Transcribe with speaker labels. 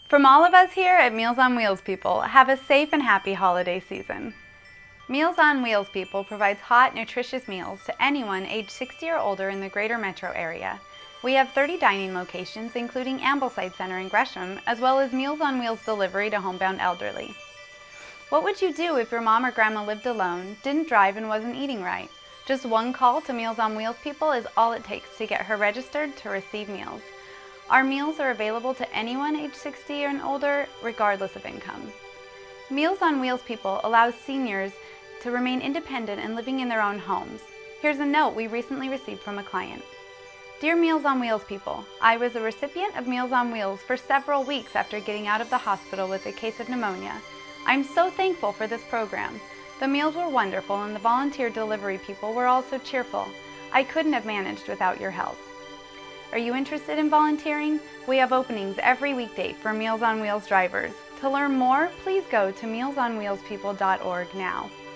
Speaker 1: From all of us here at Meals on Wheels people, have a safe and happy holiday season. Meals on Wheels people provides hot, nutritious meals to anyone age 60 or older in the greater metro area. We have 30 dining locations, including Ambleside Center in Gresham, as well as Meals on Wheels delivery to homebound elderly. What would you do if your mom or grandma lived alone, didn't drive, and wasn't eating right? Just one call to Meals on Wheels people is all it takes to get her registered to receive meals. Our meals are available to anyone age 60 and older, regardless of income. Meals on Wheels people allows seniors to remain independent and living in their own homes. Here's a note we recently received from a client. Dear Meals on Wheels people, I was a recipient of Meals on Wheels for several weeks after getting out of the hospital with a case of pneumonia. I'm so thankful for this program. The meals were wonderful and the volunteer delivery people were also cheerful. I couldn't have managed without your help. Are you interested in volunteering? We have openings every weekday for Meals on Wheels drivers. To learn more, please go to mealsonwheelspeople.org now.